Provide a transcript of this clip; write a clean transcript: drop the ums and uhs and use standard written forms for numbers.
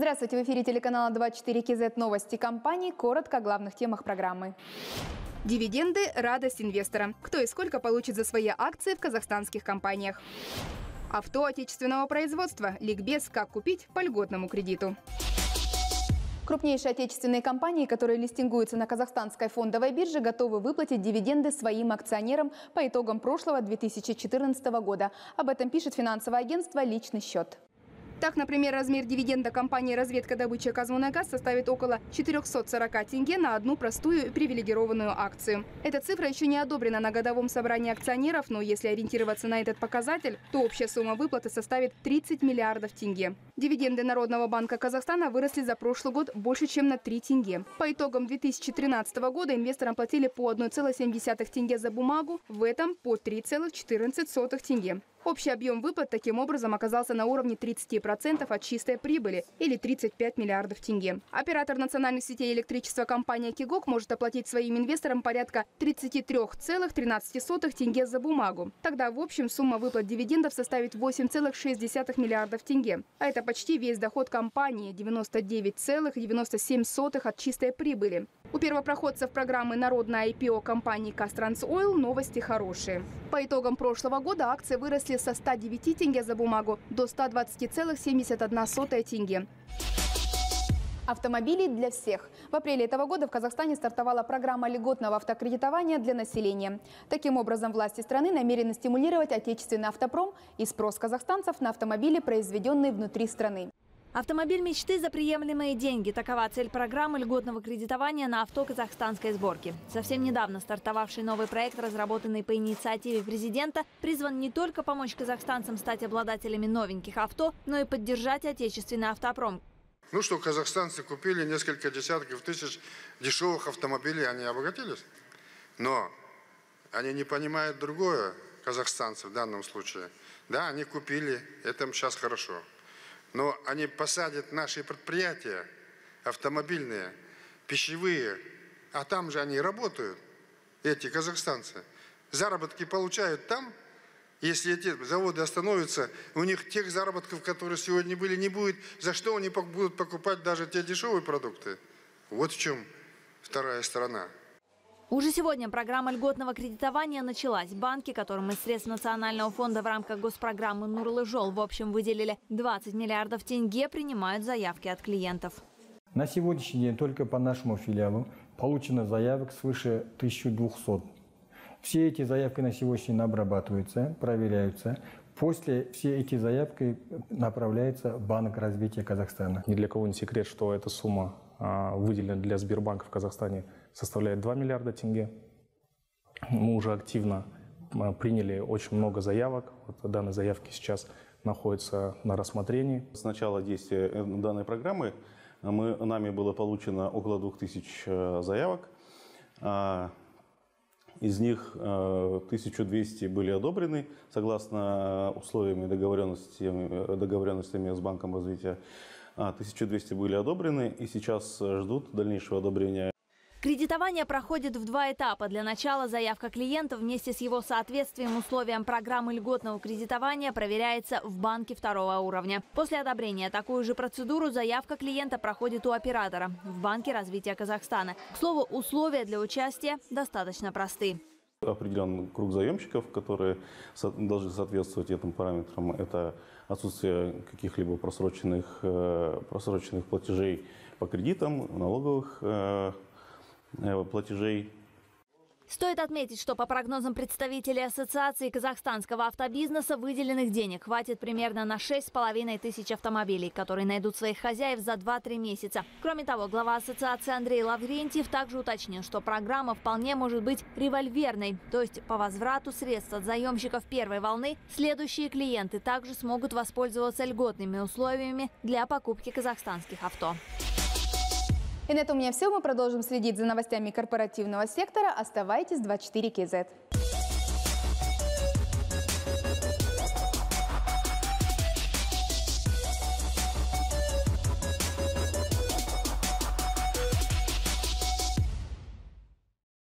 Здравствуйте, в эфире телеканала 24 КЗ новости компании. Коротко о главных темах программы. Дивиденды – радость инвестора. Кто и сколько получит за свои акции в казахстанских компаниях. Авто отечественного производства. Ликбез «Как купить по льготному кредиту». Крупнейшие отечественные компании, которые листингуются на казахстанской фондовой бирже, готовы выплатить дивиденды своим акционерам по итогам прошлого 2014 года. Об этом пишет финансовое агентство «Личный счет». Так, например, размер дивиденда компании «Разведка-добыча Казмунайгаз» составит около 440 тенге на одну простую привилегированную акцию. Эта цифра еще не одобрена на годовом собрании акционеров, но если ориентироваться на этот показатель, то общая сумма выплаты составит 30 миллиардов тенге. Дивиденды Народного банка Казахстана выросли за прошлый год больше, чем на 3 тенге. По итогам 2013 года инвесторам платили по 1,7 тенге за бумагу, в этом по 3,14 тенге. Общий объем выплат таким образом оказался на уровне 30% от чистой прибыли, или 35 миллиардов тенге. Оператор национальных сетей электричества компания «Кигок» может оплатить своим инвесторам порядка 33,13 тенге за бумагу. Тогда в общем сумма выплат дивидендов составит 8,6 миллиардов тенге. А это почти весь доход компании – 99,97 от чистой прибыли. У первопроходцев программы «Народная IPO» компании «Казтрансойл» новости хорошие. По итогам прошлого года акции выросли со 109 тенге за бумагу до 120,71 тенге. Автомобили для всех. В апреле этого года в Казахстане стартовала программа льготного автокредитования для населения. Таким образом, власти страны намерены стимулировать отечественный автопром и спрос казахстанцев на автомобили, произведенные внутри страны. Автомобиль мечты за приемлемые деньги. Такова цель программы льготного кредитования на авто казахстанской сборки. Совсем недавно стартовавший новый проект, разработанный по инициативе президента, призван не только помочь казахстанцам стать обладателями новеньких авто, но и поддержать отечественный автопром. Ну что, казахстанцы купили несколько десятков тысяч дешевых автомобилей, они обогатились. Но они не понимают другое, казахстанцы в данном случае. Да, они купили, это сейчас хорошо. Но они посадят наши предприятия автомобильные, пищевые, а там же они работают, эти казахстанцы. Заработки получают там, если эти заводы остановятся, у них тех заработков, которые сегодня были, не будет. За что они будут покупать даже те дешевые продукты? Вот в чем вторая сторона. Уже сегодня программа льготного кредитования началась. Банки, которым из средств Национального фонда в рамках госпрограммы «Нурлы-Жол» в общем выделили 20 миллиардов тенге, принимают заявки от клиентов. На сегодняшний день только по нашему филиалу получено заявок свыше 1200. Все эти заявки на сегодняшний день обрабатываются, проверяются. После все эти заявки направляются в Банк развития Казахстана. Ни для кого не секрет, что эта сумма, выделена для Сбербанка в Казахстане, составляет 2 миллиарда тенге. Мы уже активно приняли очень много заявок. Вот данные заявки сейчас находятся на рассмотрении. С начала действия данной программы нами было получено около 2000 заявок. Из них 1200 были одобрены согласно условиями договоренностями с Банком развития. 1200 были одобрены и сейчас ждут дальнейшего одобрения. Кредитование проходит в 2 этапа. Для начала заявка клиента вместе с его соответствием условиям программы льготного кредитования проверяется в банке 2-го уровня. После одобрения такую же процедуру заявка клиента проходит у оператора в Банке развития Казахстана. К слову, условия для участия достаточно просты. Определен круг заемщиков, которые должны соответствовать этим параметрам. Это отсутствие каких-либо просроченных платежей по кредитам, налоговых платежей. Стоит отметить, что по прогнозам представителей Ассоциации казахстанского автобизнеса выделенных денег хватит примерно на 6500 автомобилей, которые найдут своих хозяев за 2-3 месяца. Кроме того, глава ассоциации Андрей Лаврентьев также уточнил, что программа вполне может быть револьверной, то есть по возврату средств от заемщиков первой волны следующие клиенты также смогут воспользоваться льготными условиями для покупки казахстанских авто. И на этом у меня все. Мы продолжим следить за новостями корпоративного сектора. Оставайтесь 24 КЗ.